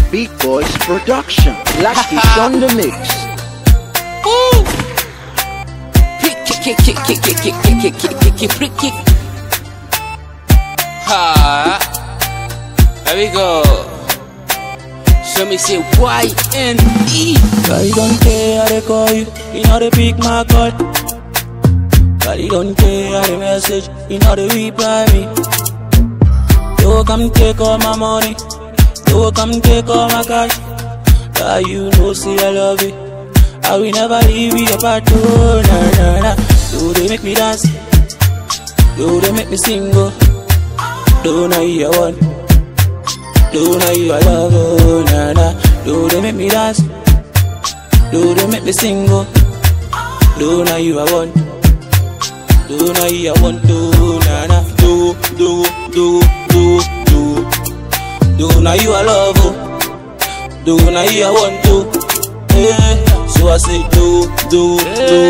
Big Boys Production. Blackish on the mix. Ooh. Kick. Ha. There we go. So me say Y-N-E. I don't care how they call you, you know they pick my call. I don't care how they message, you know they reply me. You come take all my money, you come take all my cash. You know see I love you, I will never leave you apart. Oh, nah, nah, nah. Do they make me dance? Do they make me sing? Do now you want? Do now you I love? Oh, nah, nah. Do they make me dance? Do they make me sing? Do now you I want? Do now you I want? Do nah nah. Do now you I love? Do now you I want to? Yeah. So I say do. Do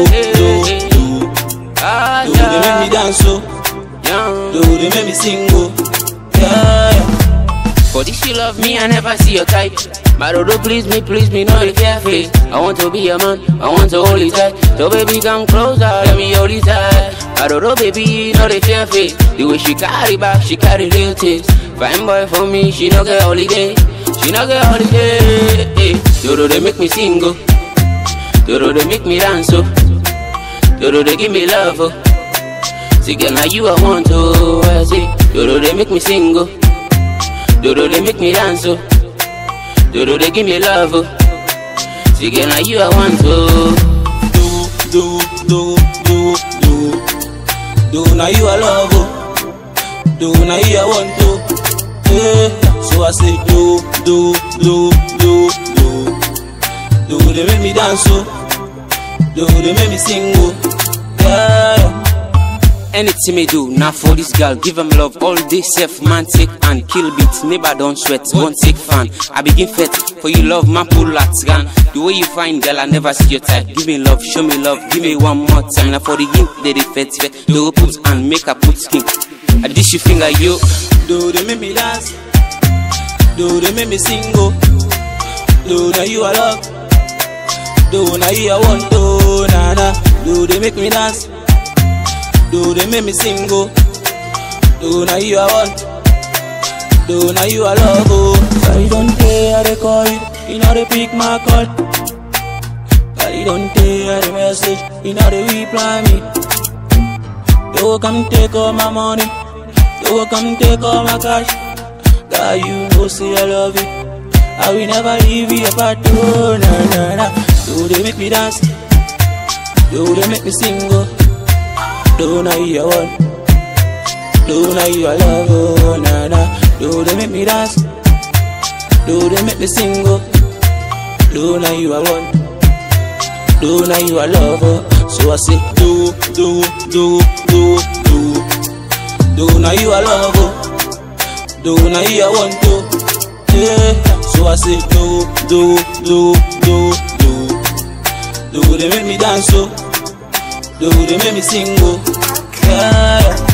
they make me dance? Do they make me sing? Yeah. For this you love me, I never see your type. My dodo please me, no they care face. I want to be a man, I want to hold it tight. So baby come closer, let me hold it tight. My dodo baby, no they care face. The way she carry back, she carry real taste. Fine boy for me, she no get holiday. She no get holiday. Dodo they make me sing, Dodo they make me dance, Dodo they give me love, See girl now you I want to, I see. Dodo they make me sing, Dodo they make me dance, Dodo they give me love, See girl now you I want to. Do now you I love, do now you I want to. Yeah. So I say do they make me dance, do they make me sing, yeah. Anything me do, now for this girl, give him love all day, self man take and kill beats, neighbor don't sweat, won't take fan. I begin fet, for you love my pull at gun. The way you find girl, I never see your type. Give me love, show me love, give me one more time. Now for the game, they fet, do put and make a put skin. I dish you finger you. Do they make me dance? Do they make me sing? Do now you I love? Do now you I want to? Nah nah. Do they make me dance? Do they make me sing? Do now you I want? Do now you I love? I don't care how they call you, you know they pick my call. I don't care how they message, you know they reply me. You come take all my money, you come take all my cash. You know say I love you, I will never leave you apart. Oh, nah, nah, nah. Do they make me dance? Do they make me sing? Do now you I want? Do now you I love? Oh, nah, nah. Do they make me dance? Do they make me sing? Do now you I want? Do now you I love? So I say do now you I love? Do now you I want to, yeah. So I say do they make me dance, do they make me sing, yeah.